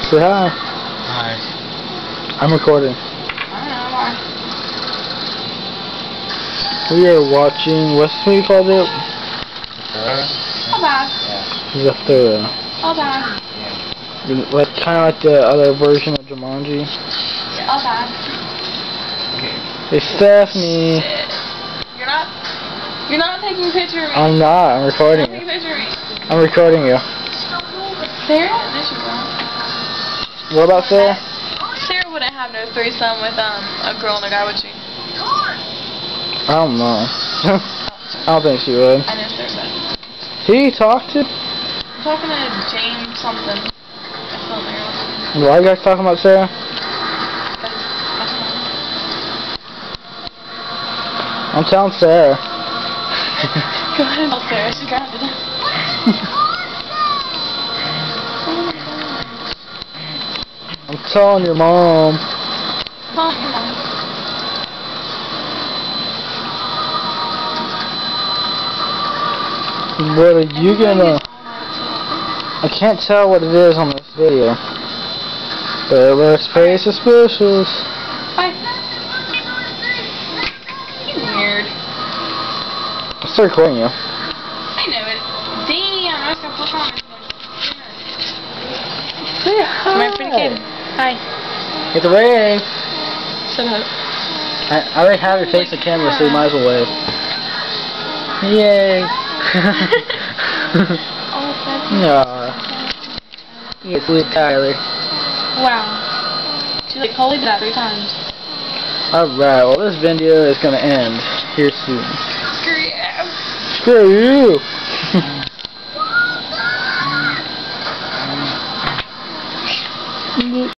Say hi. Hi. I'm recording. I don't know why. We are watching, what's the movie called it? How bad? Zathura. How bad? Like, kind of like the other version of Jumanji. How bad? Hey Stephanie. You're not taking a picture of me. I'm not, I'm recording You're you. not taking a picture of me. I'm recording you. Sarah? No, she won't. What about Sarah? Sarah wouldn't have no threesome with a girl and a guy, would she? I don't know. I don't think she would. I know Sarah does. Who you talk to? I'm talking to James something. I still don't know. Why are you guys talking about Sarah? I'm telling Sarah. Go ahead and tell Sarah. She grabbed it. I'm telling your mom. Tell your mom. What are you gonna... I can't tell what it is on this video. But it looks pretty suspicious. Bye. You weird. I'm still recording you. I know it. Damn, I was gonna flip on this one. Say hi. My pretty kid. Hi. Get the ring. Shut up. I already have your face in the camera, so you might as well wave. Yay. Aww. You sweet Kylie. Wow. She like holy that 3 times. Alright, well this video is gonna end here soon. Screw you. Screw you!